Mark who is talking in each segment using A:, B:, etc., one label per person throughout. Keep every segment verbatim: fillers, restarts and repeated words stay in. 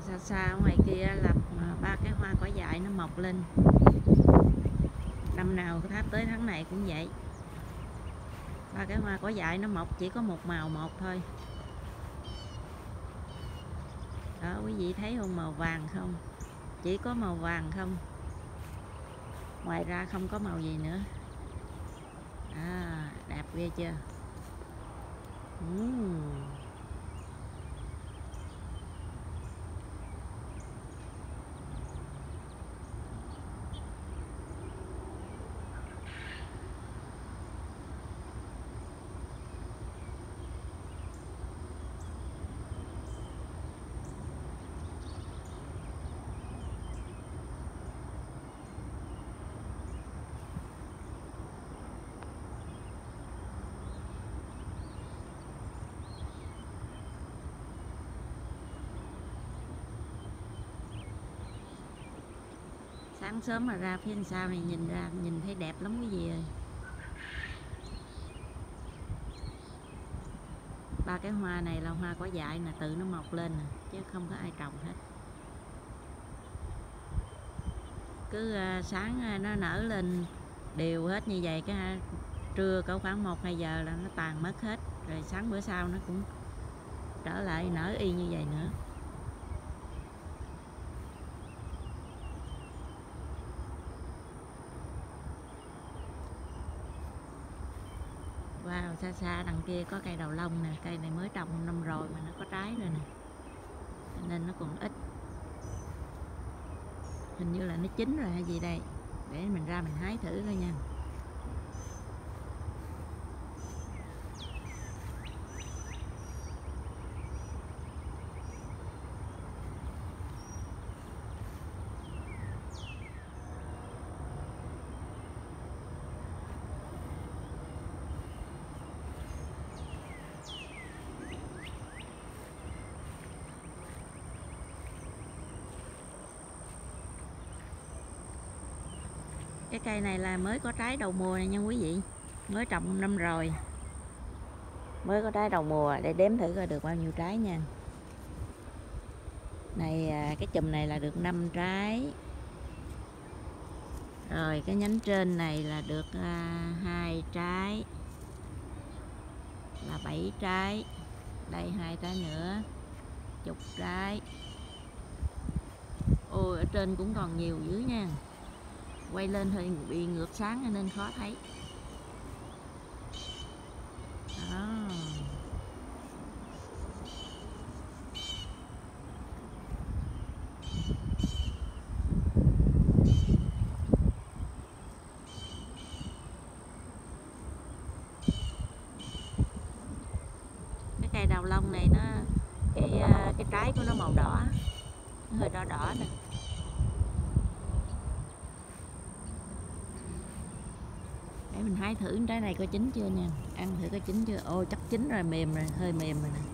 A: xa xa ngoài kia là ba cái hoa cỏ dại nó mọc lên. Năm nào tháp tới tháng này cũng vậy. Ba cái hoa cỏ dại nó mọc chỉ có một màu một thôi. Đó, quý vị thấy không, màu vàng không? Chỉ có màu vàng không. Ngoài ra không có màu gì nữa. À, đẹp ghê chưa? uhm. Sáng sớm mà ra phía sau này nhìn ra nhìn thấy đẹp lắm quý vị ơi. Ba cái hoa này là hoa cỏ dại nè, tự nó mọc lên nè, chứ không có ai trồng hết. Cứ uh, sáng uh, nó nở lên đều hết như vậy, cái uh, trưa cỡ khoảng một hai giờ là nó tàn mất hết, rồi sáng bữa sau nó cũng trở lại nở y như vậy nữa. Wow, xa xa đằng kia có cây đầu lông nè, cây này mới trồng năm rồi mà nó có trái rồi nè, nên nó còn ít. Hình như là nó chín rồi hay gì đây, để mình ra mình hái thử thôi nha. Cái cây này là mới có trái đầu mùa này nha quý vị. Mới trồng năm rồi, mới có trái đầu mùa. Để đếm thử coi được bao nhiêu trái nha. Này, cái chùm này là được năm trái. Rồi cái nhánh trên này là được hai trái, là bảy trái. Đây hai trái nữa, chục trái. Ôi, ở trên cũng còn nhiều dữ nha. Quay lên hơi bị ngược sáng nên khó thấy. Đó. Cái cây đầu lông này nó cái cái trái của nó màu đỏ, nó hơi đỏ đỏ nè. Để mình hái thử trái này có chín chưa nha. Ăn thử có chín chưa. Ô, chắc chín rồi, mềm rồi, hơi mềm rồi nè.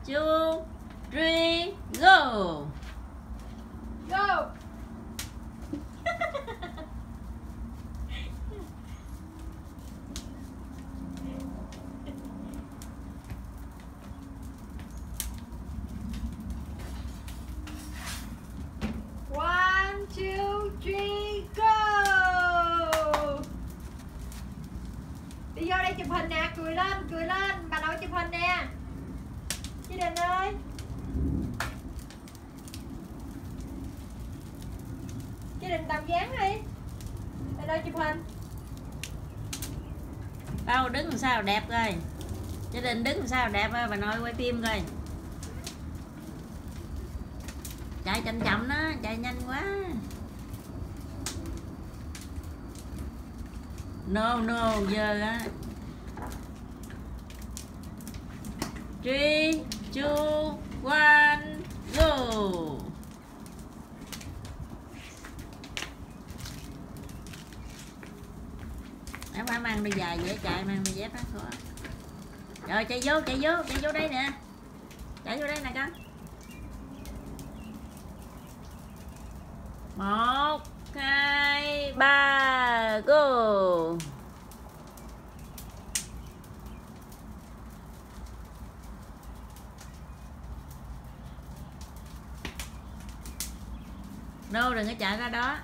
A: two, three, go.
B: Go. One, two, three, go. Đi vô đây chụp hình nè, cười lên, cười lên, bà nội chụp hình nè. Chị Đình ơi. Chị Đình tầm dáng đi. Bà nội chụp hình.
A: Đâu đứng làm sao đẹp rồi. Gia đình đứng làm sao đẹp rồi, bà nội quay phim coi. Chạy chậm chậm đó, chạy nhanh quá. No no giờ á. Three, two, one, go. Em phải mang đôi giày dễ chạy, mang đôi dép đó khó. Rồi chạy vô, chạy vô, chạy vô đây nè. Chạy vô đây nè con. Một, hai, ba, go. No, đừng có chạy ra đó.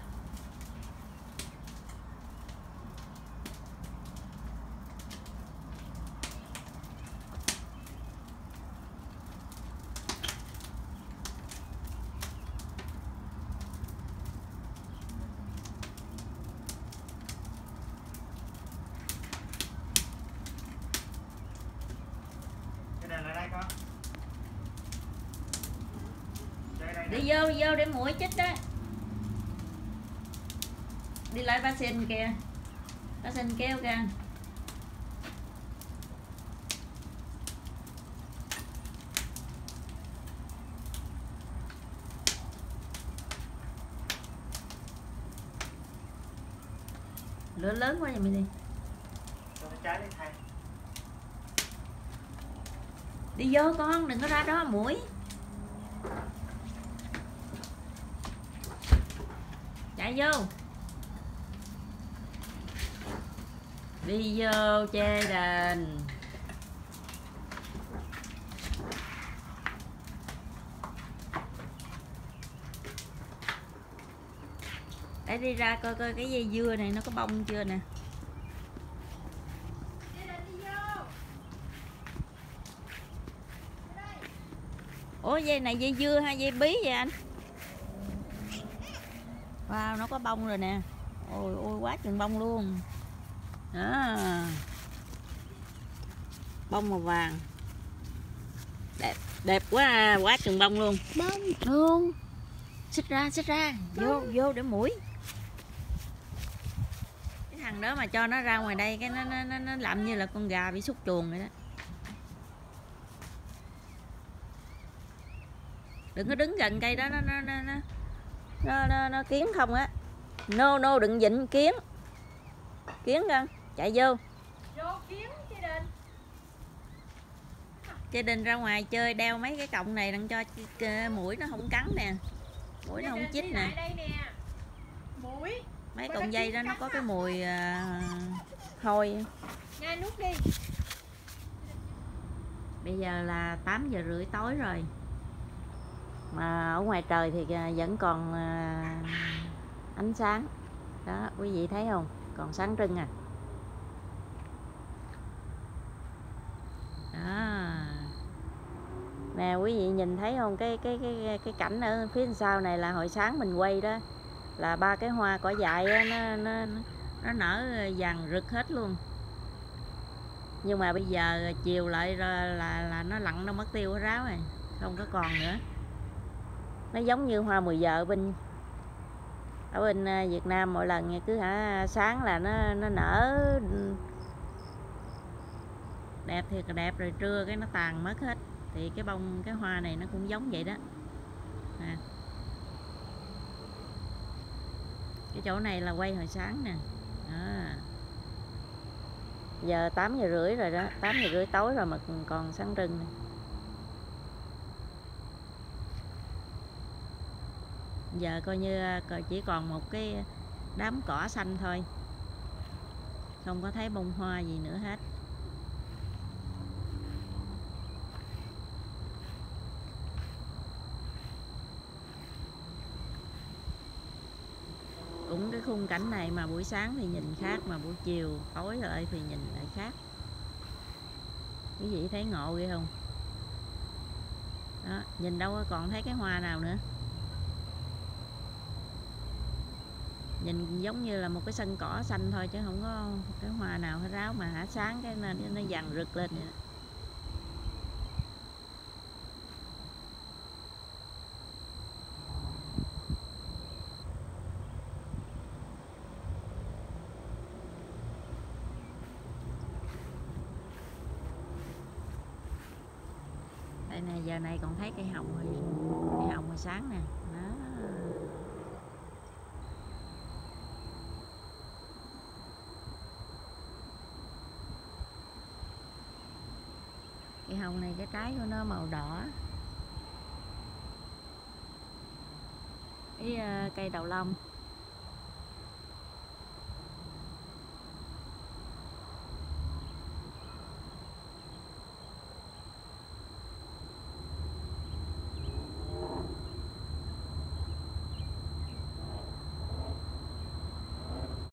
A: Đi vô, đi vô để mũi chích đó. Đi lại ba xin kìa. Ba xin kêu kìa. Lửa lớn quá vậy mày đi. Đi vô con, đừng có ra đó mũi. Chạy vô. Đi vô chê đền. Để đi ra coi coi cái dây dưa này nó có bông chưa nè. Ủa dây này dây dưa hay dây bí vậy anh? Wow, nó có bông rồi nè. Ôi ôi quá chừng bông luôn. Đó. Bông màu vàng. Đẹp, đẹp quá à, quá chừng bông luôn. Bông luôn. Xích ra, xích ra. Vô, vô để mũi. Cái thằng đó mà cho nó ra ngoài đây cái nó nó nó, nó làm như là con gà bị xúc chuồng vậy đó. Đừng có đứng gần cây đó, nó nó nó nó nó, nó, nó kiến không á. No no đừng dịnh kiến. Kiến con, chạy vô.
B: Vô kiến chị Đình.
A: Chị Đình ra ngoài chơi đeo mấy cái cọng này đặng cho mũi nó không cắn nè. Mũi nó không chích nè.
B: Đây nè. Mũi.
A: Mấy cọng dây đó nó có cái mùi uh, hôi.
B: Ngay nút đi.
A: Bây giờ là tám giờ rưỡi tối rồi. Mà ở ngoài trời thì vẫn còn uh, ánh sáng. Đó, quý vị thấy không? Còn sáng trưng à. Đó. Nè quý vị nhìn thấy không? Cái cái cái cái cảnh ở phía sau này là hồi sáng mình quay đó. Là ba cái hoa cỏ dại đó, nó nó nó nở vàng rực hết luôn. Nhưng mà bây giờ chiều lại là là, là nó lặn nó mất tiêu cái ráo rồi, không có còn nữa. Nó giống như hoa mười giờ ở bên ở bên Việt Nam mỗi lần cứ hả sáng là nó nó nở đẹp thiệt là đẹp, rồi trưa cái nó tàn mất hết. Thì cái bông cái hoa này nó cũng giống vậy đó à. Cái chỗ này là quay hồi sáng nè à. Giờ tám giờ rưỡi rồi đó, tám giờ rưỡi tối rồi mà còn sáng trưng nè. giờ coi như chỉ còn một cái đám cỏ xanh thôi, không có thấy bông hoa gì nữa hết. Cũng cái khung cảnh này mà buổi sáng thì nhìn khác, mà buổi chiều tối lại thì nhìn lại khác. Quý vị thấy ngộ ghê không? Đó, nhìn đâu còn thấy cái hoa nào nữa. Nhìn giống như là một cái sân cỏ xanh thôi chứ không có cái hoa nào hết ráo, mà hả sáng cái nó, nó vàng rực lên vậy đó. Đây nè, giờ này còn thấy cây hồng rồi, cây hồng hồi sáng nè. Đó. Cây hồng này cái trái của nó màu đỏ. Cái uh, cây đầu lông